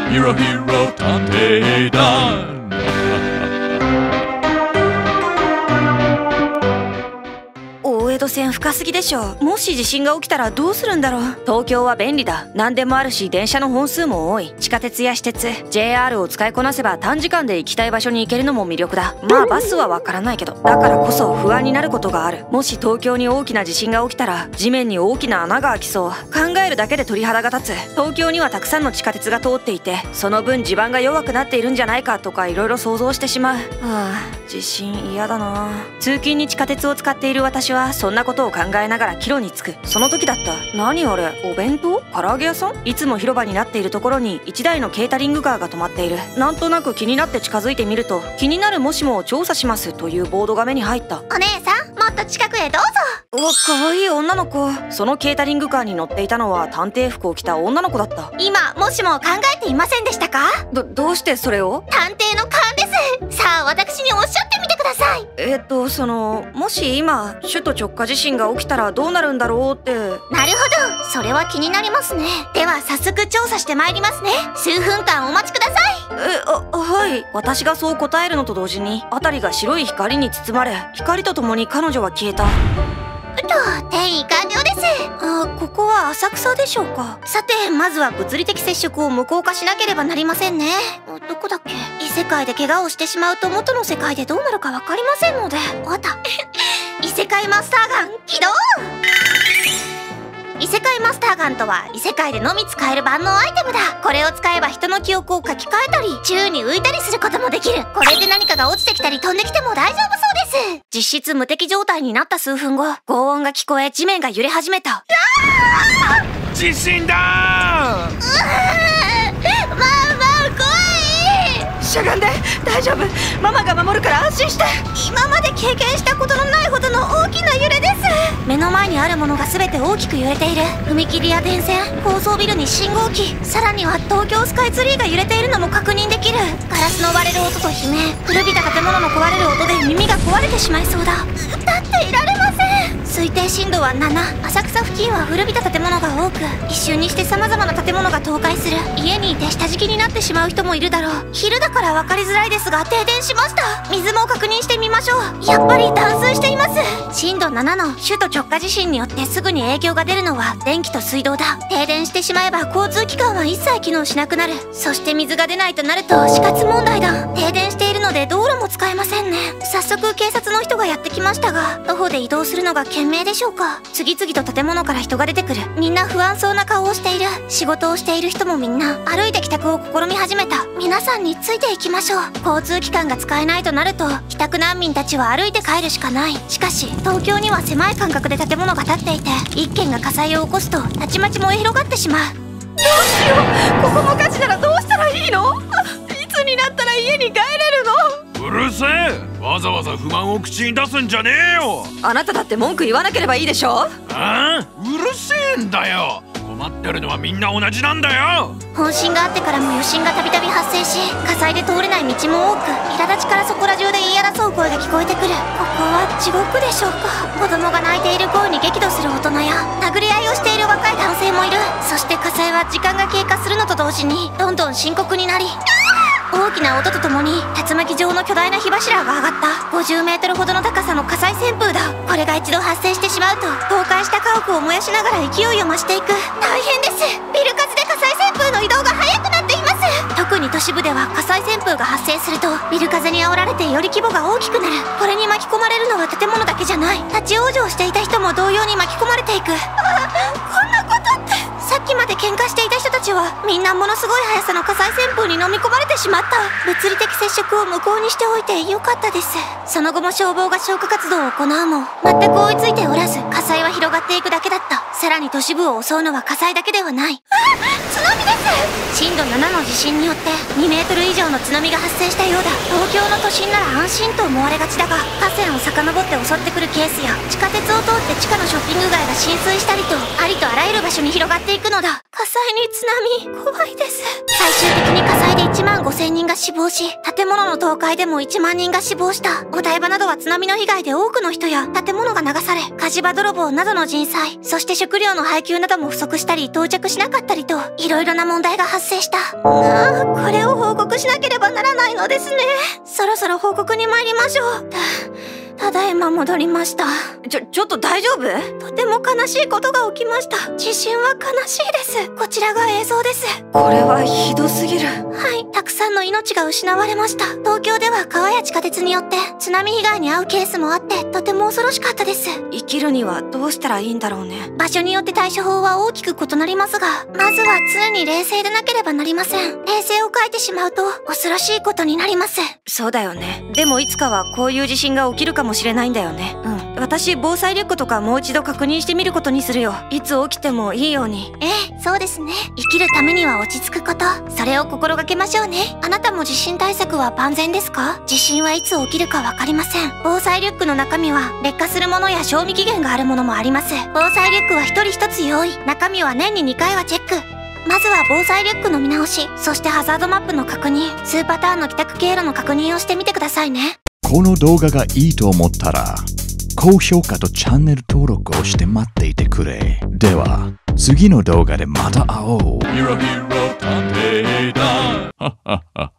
ヒロヒロ探偵団。 大江戸線深すぎでしょ。もし地震が起きたらどうするんだろう。東京は便利だ。何でもあるし、電車の本数も多い。地下鉄や私鉄 JR を使いこなせば短時間で行きたい場所に行けるのも魅力だ。まあバスはわからないけど、だからこそ不安になることがある。もし東京に大きな地震が起きたら地面に大きな穴が開きそう。考えるだけで鳥肌が立つ。東京にはたくさんの地下鉄が通っていて、その分地盤が弱くなっているんじゃないかとかいろいろ想像してしまう。地震嫌だな。通勤に地下鉄を使っている私はそんなことを考えながら帰路に着く。その時だった。何あれ、お弁当？唐揚げ屋さん？いつも広場になっているところに1台のケータリングカーが止まっている。なんとなく気になって近づいてみると、気になるもしもを調査しますというボードが目に入った。 お姉さん、もっと近くへどうぞ。 うわ、可愛い女の子。そのケータリングカーに乗っていたのは探偵服を着た女の子だった。 今もしも考えていませんでしたか？ どうしてそれを？ 探偵の勘です。さあ私におっしゃってみてください。 もし今首都直下地震が起きたらどうなるんだろうって。 なるほど、それは気になりますね。では早速調査してまいりますね。数分間お待ちください。 はい。私がそう答えるのと同時に辺りが白い光に包まれ、光とともに彼女は消えた。 転移完了です。 ここは浅草でしょうか。 さて、まずは物理的接触を無効化しなければなりませんね。どこだっけ？異世界で怪我をしてしまうと元の世界でどうなるかわかりませんので。わかった。異世界マスターガン起動。異世界マスターガンとは異世界でのみ使える万能アイテムだ。これを使えば人の記憶を書き換えたり宙に浮いたりすることもできる。これで何かが落ちてきたり飛んできても大丈夫そうです。実質無敵状態になった数分後、轟音が聞こえ地面が揺れ始めた。 地震だー。 しゃがんで。大丈夫。ママが守るから安心して。 今まで経験したことのないほどの大きな揺れです。目の前にあるものが全て大きく揺れている。踏切や電線、高層ビルに信号機、さらには東京スカイツリーが揺れているのも確認できる。ガラスの割れる音と悲鳴、古びた建物の壊れる音で耳が壊れてしまいそうだ。立っていられません。推定震度は7。浅草付近は古びた建物が多く、一瞬にして様々な建物が倒壊する。家にいて下敷きになってしまう人もいるだろう。昼だから分かりづらいですが停電しました。水も確認してみましょう。やっぱり断水しています。震度7の首都直下地震によってすぐに影響が出るのは電気と水道だ。停電してしまえば交通機関は一切機能しなくなる。そして水が出ないとなると死活問題だ。停電しているので道路も使えませんね。早速警察の人がやってきましたが、徒歩で移動するのが賢明でしょうか。次々と建物から人が出てくる。みんな不安そうな顔をしている。仕事をしている人もみんな歩いて帰宅を試み始めた。皆さんについていきましょう。交通機関が使えないとなると帰宅難民たちは歩いて帰るしかない。しかし東京には狭い間隔で建物が建っていて、一軒が火災を起こすとたちまち燃え広がってしまう。 どうしよう。ここも火事ならどうしたらいいの？いつになったら家に帰れるの？ うるせえ。わざわざ不満を口に出すんじゃねえよ。 あなただって文句言わなければいいでしょ。 うるせえんだよ。困ってるのはみんな同じなんだよ。 本震があってからも余震がたびたび発生し、火災で通れない道も多く、苛立ちからそこら中で言い争う声が聞こえてくる。ここは地獄でしょうか。子供が泣いている声に激怒する大人や殴り合いをしている若い男性もいる。そして火災は時間が経過するのと同時にどんどん深刻になり、大きな音とともに竜巻状の巨大な火柱が上がった。50メートルほどの高さの火災旋風だ。これが一度発生してしまうと倒壊した家屋を燃やしながら勢いを増していく。大変です。ビル風で火災旋風の移動が速くなっています。特に都市部では火災旋風が発生するとビル風に煽られてより規模が大きくなる。これに巻き込まれるのは建物だけじゃない。立ち往生していた人も同様に巻き込まれていく。こんなことって。さっきまで喧嘩していた人たちはみんなものすごい速さの火災旋風に飲み込まれてしまった。物理的接触を無効にしておいてよかったです。その後も消防が消火活動を行うも全く追いついておらず、火災は広がっていくだけだった。さらに都市部を襲うのは火災だけではない。津波です。震度7の地震によって2メートル以上の津波が発生したようだ。東京の都心なら安心と思われがちだが、河川を遡って襲ってくるケースや地下鉄を通って地下のショッピング街が浸水したりと、ありとあらゆる場所に広がっていくのだ。火災に津波、怖いです。最終的に火災で1万5000人が死亡し、建物の倒壊でも1万人が死亡した。お台場などは津波の被害で多くの人や建物が流され、火事場泥棒などの人災、そして食料の配給なども不足したり到着しなかったりと、いいろいろな問題が発生した。 これを報告しなければならないのですね。そろそろ報告に参りましょう。ただいま戻りました。ちょっと大丈夫？とても悲しいことが起きました。地震は悲しいです。こちらが映像です。これはひどすぎる。はい、たくさんの命が失われました。東京では川や地下鉄によって津波被害に遭うケースもあって、とても恐ろしかったです。生きるにはどうしたらいいんだろうね。場所によって対処法は大きく異なりますが、まずは常に冷静でなければなりません。冷静を欠いてしまうと恐ろしいことになります。そうだよね。でもいつかはこういう地震が起きるかもしれないんだよね。私防災リュックとかもう一度確認してみることにするよ。いつ起きてもいいように。 そうですね。生きるためには落ち着くこと、それを心がけましょうね。あなたも地震対策は万全ですか？地震はいつ起きるかわかりません。防災リュックの中身は劣化するものや賞味期限があるものもあります。防災リュックは一人一つ用意。中身は年に2回はチェック。まずは防災リュックの見直し、そしてハザードマップの確認、数パターンの帰宅経路の確認をしてみてくださいね。 この動画がいいと思ったら高評価とチャンネル登録をして待っていてくれ。では次の動画でまた会おう。